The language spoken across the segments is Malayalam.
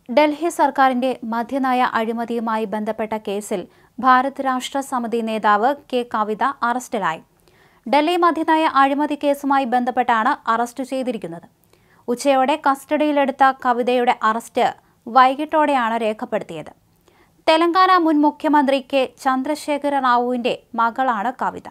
ഡൽഹി സർക്കാരിന്റെ മദ്യനയ അഴിമതിയുമായി ബന്ധപ്പെട്ട കേസിൽ ഭാരത് രാഷ്ട്ര സമിതി നേതാവ് കെ കവിത അറസ്റ്റിലായി. ഡൽഹി മദ്യനയ അഴിമതി കേസുമായി ബന്ധപ്പെട്ടാണ് അറസ്റ്റ് ചെയ്തിരിക്കുന്നത്. ഉച്ചയോടെ കസ്റ്റഡിയിലെടുത്ത കവിതയുടെ അറസ്റ്റ് വൈകിട്ടോടെയാണ് രേഖപ്പെടുത്തിയത്. തെലങ്കാന മുൻ മുഖ്യമന്ത്രി കെ ചന്ദ്രശേഖര റാവുവിന്റെ മകളാണ് കവിത.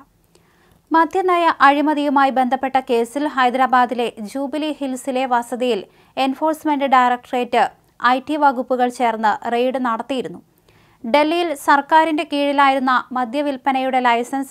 മദ്യനയ അഴിമതിയുമായി ബന്ധപ്പെട്ട കേസിൽ ഹൈദരാബാദിലെ ജൂബിലി ഹിൽസിലെ വസതിയിൽ എൻഫോഴ്സ്മെന്റ് ഡയറക്ടറേറ്റ് IT വകുപ്പുകൾ ചേർന്ന് റെയ്ഡ് നടത്തിയിരുന്നു. ഡൽഹിയിൽ സർക്കാരിന്റെ കീഴിലായിരുന്ന മദ്യവിൽപ്പനയുടെ ലൈസൻസ്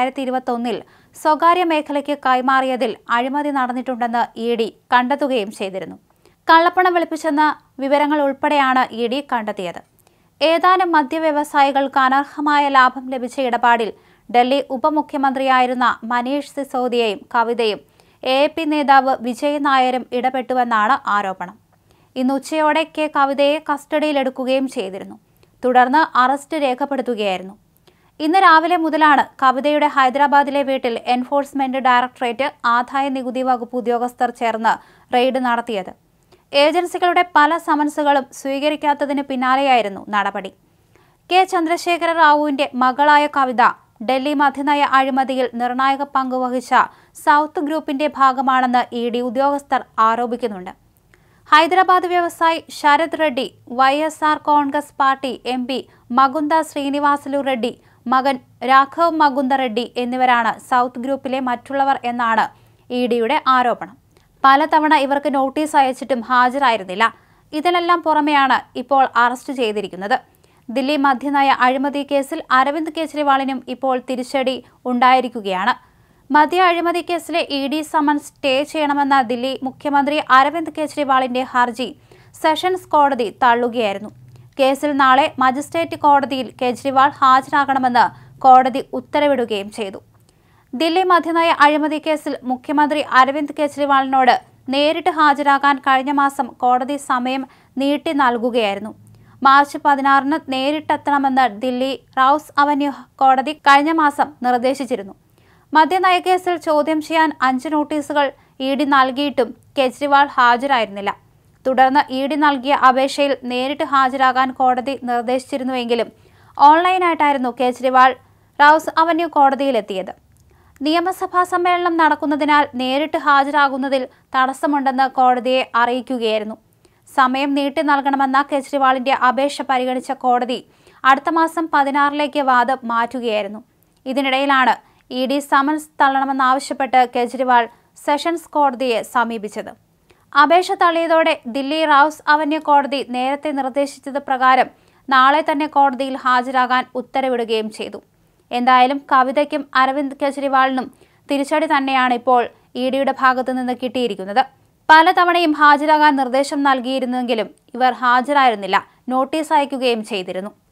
2021 സ്വകാര്യ മേഖലയ്ക്ക് കൈമാറിയതിൽ അഴിമതി നടന്നിട്ടുണ്ടെന്ന് ED കണ്ടെത്തുകയും ചെയ്തിരുന്നു. കള്ളപ്പണം വെളുപ്പിച്ചെന്ന വിവരങ്ങൾ ഉൾപ്പെടെയാണ് ED കണ്ടെത്തിയത്. ഏതാനും മദ്യവ്യവസായികൾക്ക് അനർഹമായ ലാഭം ലഭിച്ച ഇടപാടിൽ ഡൽഹി ഉപമുഖ്യമന്ത്രിയായിരുന്ന മനീഷ് സിസോദിയയും കവിതയും AAP നേതാവ് വിജയ് നായരും ഇടപെട്ടുവെന്നാണ് ആരോപണം. ഇന്ന് ഉച്ചയോടെ കെ കവിതയെ കസ്റ്റഡിയിലെടുക്കുകയും ചെയ്തിരുന്നു. തുടർന്ന് അറസ്റ്റ് രേഖപ്പെടുത്തുകയായിരുന്നു. ഇന്ന് രാവിലെ മുതലാണ് കവിതയുടെ ഹൈദരാബാദിലെ വീട്ടിൽ എൻഫോഴ്സ്മെന്റ് ഡയറക്ടറേറ്റ് ആദായ നികുതി വകുപ്പ് ഉദ്യോഗസ്ഥർ ചേർന്ന് റെയ്ഡ് നടത്തിയത്. ഏജൻസികളുടെ പല സമൻസുകളും സ്വീകരിക്കാത്തതിന് പിന്നാലെയായിരുന്നു നടപടി. കെ ചന്ദ്രശേഖര റാവുവിന്റെ മകളായ കവിത ഡൽഹി മദ്യനയ അഴിമതിയിൽ നിർണായക പങ്കുവഹിച്ച സൗത്ത് ഗ്രൂപ്പിന്റെ ഭാഗമാണെന്ന് ED ഉദ്യോഗസ്ഥർ ആരോപിക്കുന്നുണ്ട്. ഹൈദരാബാദ് വ്യവസായി Sharath Reddy, YSR Congress party MP Magunta Srinivasulu Reddy, മകൻ രാഘവ് മകുന്ദ റെഡ്ഡി എന്നിവരാണ് സൗത്ത് ഗ്രൂപ്പിലെ മറ്റുള്ളവർ എന്നാണ് EDയുടെ ആരോപണം. പലതവണ ഇവർക്ക് നോട്ടീസ് അയച്ചിട്ടും ഹാജരായിരുന്നില്ല. ഇതിനെല്ലാം പുറമെയാണ് ഇപ്പോൾ അറസ്റ്റ് ചെയ്തിരിക്കുന്നത്. ദില്ലി മദ്യനയ അഴിമതി കേസിൽ അരവിന്ദ് കെജ്രിവാളിനും ഇപ്പോൾ തിരിച്ചടി ഉണ്ടായിരിക്കുകയാണ്. മദ്യ അഴിമതി കേസിലെ ED സമൻസ് സ്റ്റേ ചെയ്യണമെന്ന ദില്ലി മുഖ്യമന്ത്രി അരവിന്ദ് കെജ്രിവാളിന്റെ ഹർജി സെഷൻസ് കോടതി തള്ളുകയായിരുന്നു. കേസിൽ നാളെ മജിസ്ട്രേറ്റ് കോടതിയിൽ കെജ്രിവാൾ ഹാജരാകണമെന്ന് കോടതി ഉത്തരവിടുകയും ചെയ്തു. ദില്ലി മദ്യനയ അഴിമതി കേസിൽ മുഖ്യമന്ത്രി അരവിന്ദ് കെജ്രിവാളിനോട് നേരിട്ട് ഹാജരാകാൻ കഴിഞ്ഞ മാസം കോടതി സമയം നീട്ടി നൽകുകയായിരുന്നു. മാർച്ച് 16 നേരിട്ടെത്തണമെന്ന് ദില്ലി റൌസ് അവന്യൂ കോടതി കഴിഞ്ഞ മാസം നിർദ്ദേശിച്ചിരുന്നു. മദ്യനയ കേസിൽ ചോദ്യം ചെയ്യാൻ 5 നോട്ടീസുകൾ ED നൽകിയിട്ടും കെജ്രിവാൾ ഹാജരായിരുന്നില്ല. തുടർന്ന് ED നൽകിയ അപേക്ഷയിൽ നേരിട്ട് ഹാജരാകാൻ കോടതി നിർദ്ദേശിച്ചിരുന്നുവെങ്കിലും ഓൺലൈനായിട്ടായിരുന്നു കെജ്രിവാൾ റൌസ് അവന്യൂ കോടതിയിലെത്തിയത്. നിയമസഭാ സമ്മേളനം നടക്കുന്നതിനാൽ നേരിട്ട് ഹാജരാകുന്നതിൽ തടസ്സമുണ്ടെന്ന് കോടതിയെ അറിയിക്കുകയായിരുന്നു. സമയം നീട്ടി നൽകണമെന്ന കെജ്രിവാളിന്റെ അപേക്ഷ പരിഗണിച്ച കോടതി അടുത്ത മാസം 16 വാദം മാറ്റുകയായിരുന്നു. ഇതിനിടയിലാണ് ED സമൻസ് തള്ളണമെന്നാവശ്യപ്പെട്ട് കെജ്രിവാൾ സെഷൻസ് കോടതിയെ സമീപിച്ചത്. അപേക്ഷ തള്ളിയതോടെ ദില്ലി റൌസ് അവന്യൂ കോടതി നേരത്തെ നിർദ്ദേശിച്ചത് പ്രകാരം നാളെ തന്നെ കോടതിയിൽ ഹാജരാകാൻ ഉത്തരവിടുകയും ചെയ്തു. എന്തായാലും കവിതയ്ക്കും അരവിന്ദ് കെജ്രിവാളിനും തിരിച്ചടി തന്നെയാണ് ഇപ്പോൾ EDയുടെ ഭാഗത്തു നിന്ന് കിട്ടിയിരിക്കുന്നത്. പലതവണയും ഹാജരാകാൻ നിർദ്ദേശം നൽകിയിരുന്നെങ്കിലും ഇവർ ഹാജരായിരുന്നില്ല. നോട്ടീസ് അയക്കുകയും ചെയ്തിരുന്നു.